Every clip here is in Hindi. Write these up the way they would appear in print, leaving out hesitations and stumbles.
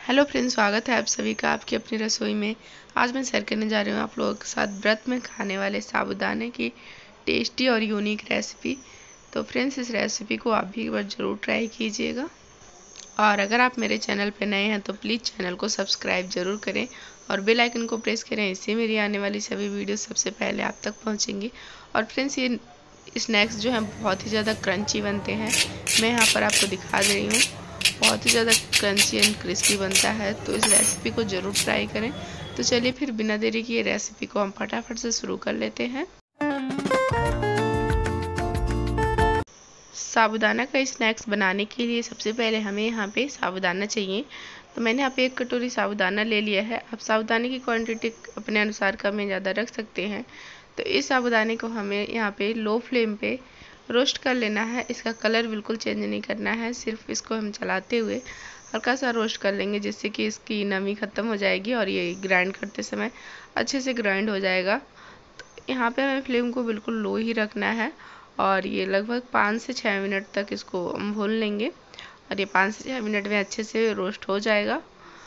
हेलो फ्रेंड्स, स्वागत है आप सभी का आपकी अपनी रसोई में। आज मैं शेयर करने जा रही हूँ आप लोगों के साथ व्रत में खाने वाले साबूदाने की टेस्टी और यूनिक रेसिपी। तो फ्रेंड्स, इस रेसिपी को आप भी एक बार ज़रूर ट्राई कीजिएगा। और अगर आप मेरे चैनल पर नए हैं तो प्लीज़ चैनल को सब्सक्राइब ज़रूर करें और बेल आइकन को प्रेस करें। इससे मेरी आने वाली सभी वीडियो सबसे पहले आप तक पहुँचेंगी। और फ्रेंड्स, ये स्नैक्स जो हैं बहुत ही ज़्यादा क्रंची बनते हैं। मैं यहाँ पर आपको दिखा दे रही हूँ, बहुत ही ज़्यादा क्रंची एंड क्रिस्पी बनता है। तो इस रेसिपी को ज़रूर ट्राई करें। तो चलिए फिर बिना देरी किए रेसिपी को हम फटाफट से शुरू कर लेते हैं। साबूदाना का स्नैक्स बनाने के लिए सबसे पहले हमें यहाँ पे साबूदाना चाहिए। तो मैंने यहाँ पे 1 कटोरी साबूदाना ले लिया है। आप साबूदाने की क्वांटिटी अपने अनुसार कम या ज़्यादा रख सकते हैं। तो इस साबूदाने को हमें यहाँ पे लो फ्लेम पे रोस्ट कर लेना है। इसका कलर बिल्कुल चेंज नहीं करना है, सिर्फ इसको हम चलाते हुए हल्का सा रोस्ट कर लेंगे, जिससे कि इसकी नमी ख़त्म हो जाएगी और ये ग्राइंड करते समय अच्छे से ग्राइंड हो जाएगा। तो यहाँ पे हमें फ्लेम को बिल्कुल लो ही रखना है और ये लगभग 5 से 6 मिनट तक इसको हम भून लेंगे और ये 5 से 6 मिनट में अच्छे से रोस्ट हो जाएगा।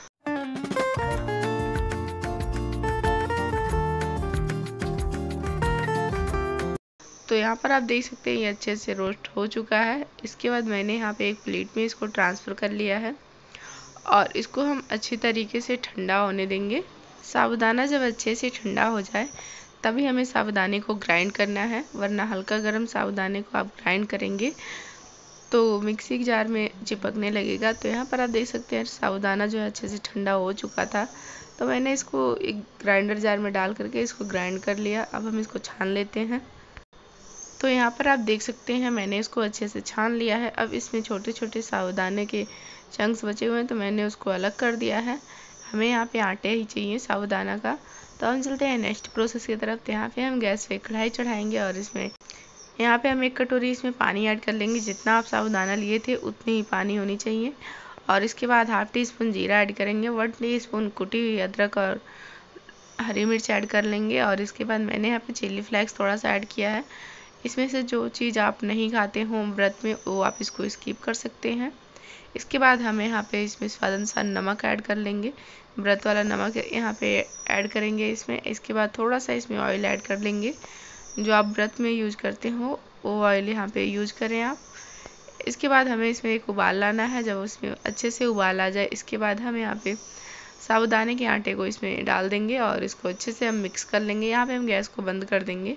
तो यहाँ पर आप देख सकते हैं ये अच्छे से रोस्ट हो चुका है। इसके बाद मैंने यहाँ पे एक प्लेट में इसको ट्रांसफ़र कर लिया है और इसको हम अच्छी तरीके से ठंडा होने देंगे। साबूदाना जब अच्छे से ठंडा हो जाए तभी हमें साबूदाने को ग्राइंड करना है, वरना हल्का गर्म साबूदाने को आप ग्राइंड करेंगे तो मिक्सी के जार में चिपकने लगेगा। तो यहाँ पर आप देख सकते हैं साबूदाना जो है अच्छे से ठंडा हो चुका था। तो मैंने इसको एक ग्राइंडर जार में डाल करके इसको ग्राइंड कर लिया। अब हम इसको छान लेते हैं। तो यहाँ पर आप देख सकते हैं मैंने इसको अच्छे से छान लिया है। अब इसमें छोटे छोटे साबूदाने के चंक्स बचे हुए हैं, तो मैंने उसको अलग कर दिया है। हमें यहाँ पे आटे ही चाहिए साबूदाना का। तो हम चलते हैं नेक्स्ट प्रोसेस की तरफ। तो यहाँ पे हम गैस पे कढ़ाई चढ़ाएंगे और इसमें यहाँ पे हम 1 कटोरी इसमें पानी ऐड कर लेंगे। जितना आप साबूदाना लिए थे उतनी ही पानी होनी चाहिए। और इसके बाद ½ टीस्पून जीरा ऐड करेंगे, 1 टीस्पून कुटी हुई अदरक और हरी मिर्च ऐड कर लेंगे। और इसके बाद मैंने यहाँ पे चिली फ्लेक्स थोड़ा सा ऐड किया है। इसमें से जो चीज़ आप नहीं खाते हो व्रत में वो आप इसको स्किप कर सकते हैं। इसके बाद हमें यहाँ पे इसमें स्वाद अनुसार नमक ऐड कर लेंगे। व्रत वाला नमक यहाँ पे ऐड करेंगे इसमें। इसके बाद थोड़ा सा इसमें ऑयल ऐड कर लेंगे। जो आप व्रत में यूज करते हो वो ऑयल यहाँ पे यूज करें आप। इसके बाद हमें इसमें एक उबाल लाना है। जब उसमें अच्छे से उबाल आ जाए इसके बाद हम यहाँ पे साबूदाने के आटे को इसमें डाल देंगे और इसको अच्छे से हम मिक्स कर लेंगे। यहाँ पे हम गैस को बंद कर देंगे।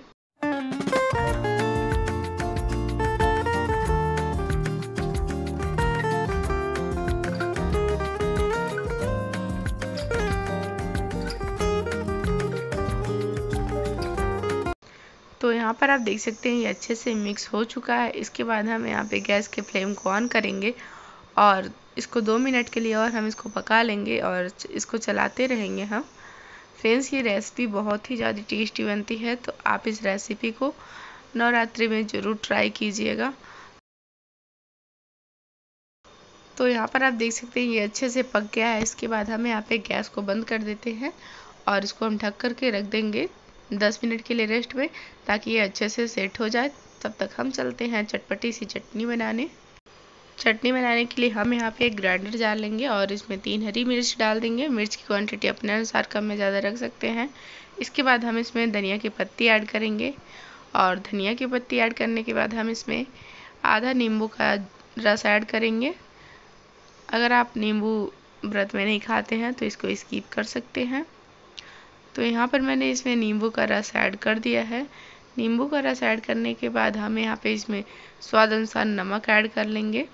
तो यहाँ पर आप देख सकते हैं ये अच्छे से मिक्स हो चुका है। इसके बाद हम यहाँ पे गैस के फ्लेम को ऑन करेंगे और इसको 2 मिनट के लिए और हम इसको पका लेंगे और इसको चलाते रहेंगे हम। फ्रेंड्स, ये रेसिपी बहुत ही ज़्यादा टेस्टी बनती है, तो आप इस रेसिपी को नवरात्रि में ज़रूर ट्राई कीजिएगा। तो यहाँ पर आप देख सकते हैं ये अच्छे से पक गया है। इसके बाद हम यहाँ पे गैस को बंद कर देते हैं और इसको हम ढक करके रख देंगे 10 मिनट के लिए रेस्ट में, ताकि ये अच्छे से सेट हो जाए। तब तक हम चलते हैं चटपटी सी चटनी बनाने। चटनी बनाने के लिए हम यहाँ पे एक ग्राइंडर जार लेंगे और इसमें 3 हरी मिर्च डाल देंगे। मिर्च की क्वांटिटी अपने अनुसार कम में ज़्यादा रख सकते हैं। इसके बाद हम इसमें धनिया की पत्ती ऐड करेंगे और धनिया की पत्ती ऐड करने के बाद हम इसमें आधा नींबू का रस ऐड करेंगे। अगर आप नींबू व्रत में नहीं खाते हैं तो इसको स्किप कर सकते हैं। तो यहाँ पर मैंने इसमें नींबू का रस ऐड कर दिया है। नींबू का रस ऐड करने के बाद हम यहाँ पे इसमें स्वाद अनुसार नमक ऐड कर लेंगे।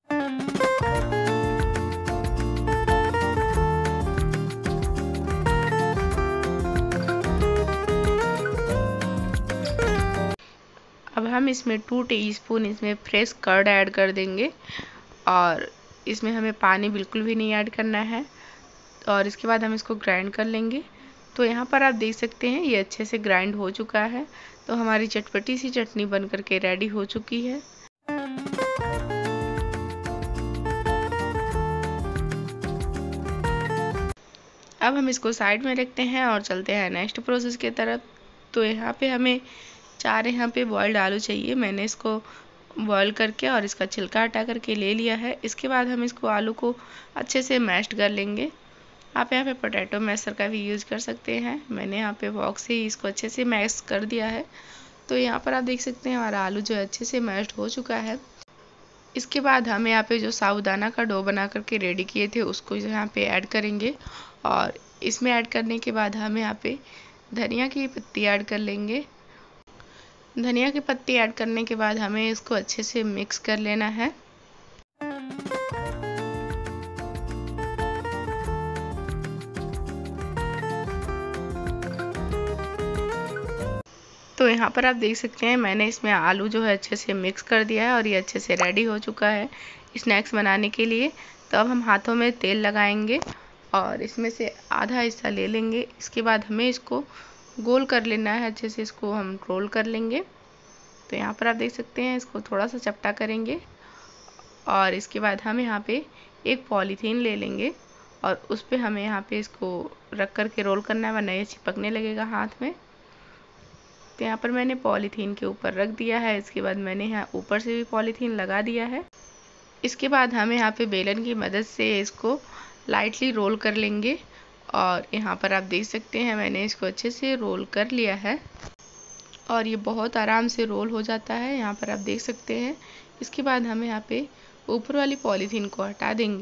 अब हम इसमें 2 टीस्पून इसमें फ्रेश कर्ड ऐड कर देंगे और इसमें हमें पानी बिल्कुल भी नहीं ऐड करना है। और इसके बाद हम इसको ग्राइंड कर लेंगे। तो यहाँ पर आप देख सकते हैं ये अच्छे से ग्राइंड हो चुका है। तो हमारी चटपटी सी चटनी बन करके रेडी हो चुकी है। अब हम इसको साइड में रखते हैं और चलते हैं नेक्स्ट प्रोसेस की तरफ। तो यहाँ पे हमें 4 यहाँ पे बॉइल्ड आलू चाहिए। मैंने इसको बॉईल करके और इसका छिलका हटा करके ले लिया है। इसके बाद हम इसको आलू को अच्छे से मैश कर लेंगे। आप यहाँ पे पोटैटो मैशर का भी यूज़ कर सकते हैं। मैंने यहाँ पे वॉक से ही इसको अच्छे से मैश कर दिया है। तो यहाँ पर आप देख सकते हैं हमारा आलू जो है अच्छे से मैश्ड हो चुका है। इसके बाद हम यहाँ पे जो साबूदाना का डो बना करके रेडी किए थे उसको यहाँ पे ऐड करेंगे और इसमें ऐड करने के बाद हम यहाँ पे धनिया की पत्ती ऐड कर लेंगे। धनिया की पत्ती ऐड करने के बाद हमें इसको अच्छे से मिक्स कर लेना है। तो यहाँ पर आप देख सकते हैं मैंने इसमें आलू जो है अच्छे से मिक्स कर दिया है और ये अच्छे से रेडी हो चुका है स्नैक्स बनाने के लिए। तो अब हम हाथों में तेल लगाएंगे और इसमें से आधा हिस्सा ले लेंगे। इसके बाद हमें इसको गोल कर लेना है, अच्छे से इसको हम रोल कर लेंगे। तो यहाँ पर आप देख सकते हैं इसको थोड़ा सा चपटा करेंगे और इसके बाद हम यहाँ पे एक पॉलीथीन ले लेंगे और उस पर हमें यहाँ पे इसको रख कर के रोल करना है, वरना ये चिपकने लगेगा हाथ में। तो यहाँ पर मैंने पॉलीथीन के ऊपर रख दिया है। इसके बाद मैंने यहाँ ऊपर से भी पॉलीथीन लगा दिया है। इसके बाद हम यहाँ पे बेलन की मदद से इसको लाइटली रोल कर लेंगे और यहाँ पर आप देख सकते हैं मैंने इसको अच्छे से रोल कर लिया है और ये बहुत आराम से रोल हो जाता है। यहाँ पर आप देख सकते हैं। इसके बाद हम यहाँ पे ऊपर वाली पॉलीथीन को हटा देंगे।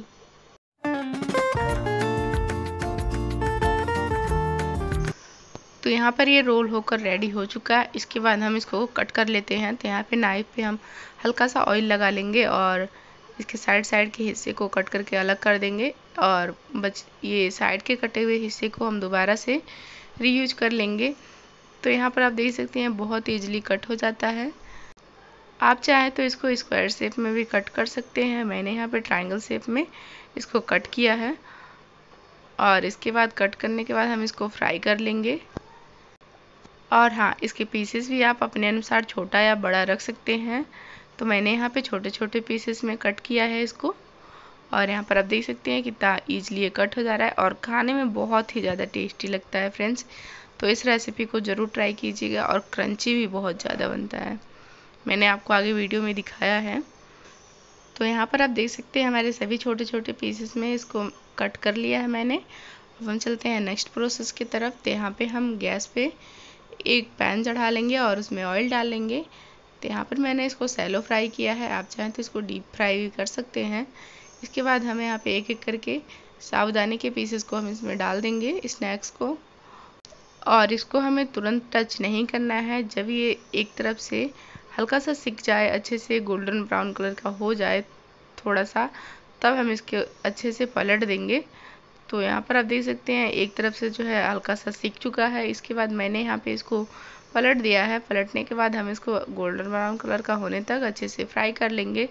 तो यहाँ पर ये रोल होकर रेडी हो चुका है। इसके बाद हम इसको कट कर लेते हैं। तो यहाँ पे नाइफ पे हम हल्का सा ऑयल लगा लेंगे और इसके साइड के हिस्से को कट करके अलग कर देंगे और ये साइड के कटे हुए हिस्से को हम दोबारा से रीयूज कर लेंगे। तो यहाँ पर आप देख सकते हैं बहुत ईजिली कट हो जाता है। आप चाहें तो इसको स्क्वायर शेप में भी कट कर सकते हैं। मैंने यहाँ पे ट्रायंगल शेप में इसको कट किया है और इसके बाद कट करने के बाद हम इसको फ्राई कर लेंगे। और हाँ, इसके पीसेस भी आप अपने अनुसार छोटा या बड़ा रख सकते हैं। तो मैंने यहाँ पे छोटे छोटे पीसेस में कट किया है इसको और यहाँ पर आप देख सकते हैं कितना ईजिली ये कट हो जा रहा है और खाने में बहुत ही ज़्यादा टेस्टी लगता है फ्रेंड्स। तो इस रेसिपी को ज़रूर ट्राई कीजिएगा और क्रंची भी बहुत ज़्यादा बनता है। मैंने आपको आगे वीडियो में दिखाया है। तो यहाँ पर आप देख सकते हैं हमारे सभी छोटे छोटे पीसेस में इसको कट कर लिया है मैंने। अब हम चलते हैं नेक्स्ट प्रोसेस की तरफ। तो यहाँ पे हम गैस पे एक पैन चढ़ा लेंगे और उसमें ऑयल डाल लेंगे। तो यहाँ पर मैंने इसको सैलो फ्राई किया है। आप चाहें तो इसको डीप फ्राई भी कर सकते हैं। इसके बाद हमें यहाँ पे एक एक करके साबूदाने के पीसेस को हम इसमें डाल देंगे स्नैक्स को और इसको हमें तुरंत टच नहीं करना है। जब ये एक तरफ से हल्का सा सिक जाए, अच्छे से गोल्डन ब्राउन कलर का हो जाए थोड़ा सा, तब हम इसके अच्छे से पलट देंगे। तो यहाँ पर आप देख सकते हैं एक तरफ से जो है हल्का सा सिक चुका है। इसके बाद मैंने यहाँ पे इसको पलट दिया है। पलटने के बाद हम इसको गोल्डन ब्राउन कलर का होने तक अच्छे से फ्राई कर लेंगे।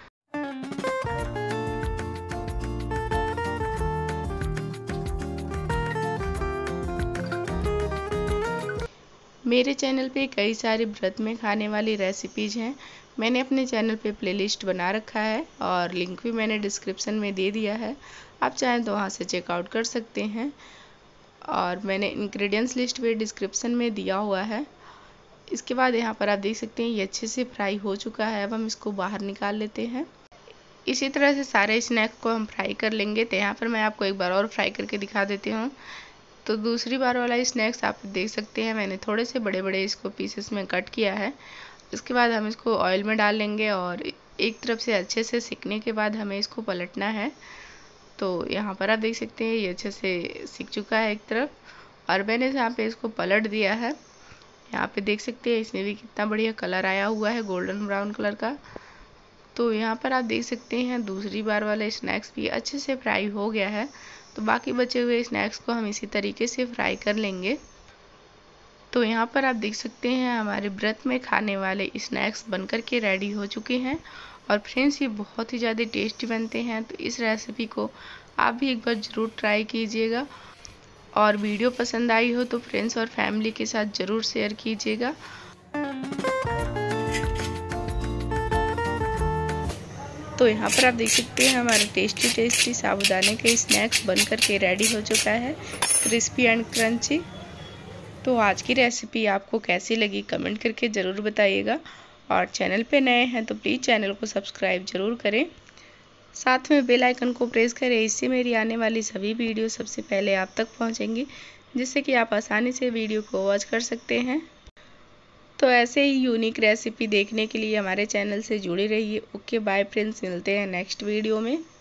मेरे चैनल पे कई सारी व्रत में खाने वाली रेसिपीज़ हैं। मैंने अपने चैनल पे प्लेलिस्ट बना रखा है और लिंक भी मैंने डिस्क्रिप्शन में दे दिया है। आप चाहें तो वहाँ से चेकआउट कर सकते हैं और मैंने इंग्रेडिएंट्स लिस्ट भी डिस्क्रिप्शन में दिया हुआ है। इसके बाद यहाँ पर आप देख सकते हैं ये अच्छे से फ्राई हो चुका है। अब हम इसको बाहर निकाल लेते हैं। इसी तरह से सारे स्नैक्स को हम फ्राई कर लेंगे। तो यहाँ पर मैं आपको एक बार और फ्राई करके दिखा देती हूँ। तो दूसरी बार वाला स्नैक्स आप देख सकते हैं मैंने थोड़े से बड़े बड़े इसको पीसेस में कट किया है। इसके बाद हम इसको ऑयल में डाल लेंगे और एक तरफ से अच्छे से सिकने के बाद हमें इसको पलटना है। तो यहाँ पर आप देख सकते हैं ये अच्छे से सिक चुका है एक तरफ और मैंने यहाँ पे इसको पलट दिया है। यहाँ पे देख सकते हैं इसमें भी कितना बढ़िया कलर आया हुआ है, गोल्डन ब्राउन कलर का। तो यहाँ पर आप देख सकते हैं दूसरी बार वाला स्नैक्स भी अच्छे से फ्राई हो गया है। तो बाकी बचे हुए स्नैक्स को हम इसी तरीके से फ्राई कर लेंगे। तो यहाँ पर आप देख सकते हैं हमारे व्रत में खाने वाले स्नैक्स बनकर के रेडी हो चुके हैं और फ्रेंड्स ये बहुत ही ज़्यादा टेस्टी बनते हैं। तो इस रेसिपी को आप भी एक बार ज़रूर ट्राई कीजिएगा और वीडियो पसंद आई हो तो फ्रेंड्स और फैमिली के साथ ज़रूर शेयर कीजिएगा। तो यहाँ पर आप देख सकते हैं हमारे टेस्टी साबूदाने के स्नैक्स बनकर के रेडी हो चुका है, क्रिस्पी एंड क्रंची। तो आज की रेसिपी आपको कैसी लगी कमेंट करके ज़रूर बताइएगा और चैनल पे नए हैं तो प्लीज़ चैनल को सब्सक्राइब ज़रूर करें। साथ में बेल आइकन को प्रेस करें, इससे मेरी आने वाली सभी वीडियो सबसे पहले आप तक पहुंचेंगी, जिससे कि आप आसानी से वीडियो को वॉच कर सकते हैं। तो ऐसे ही यूनिक रेसिपी देखने के लिए हमारे चैनल से जुड़े रहिए। ओके बाय फ्रेंड्स, मिलते हैं नेक्स्ट वीडियो में।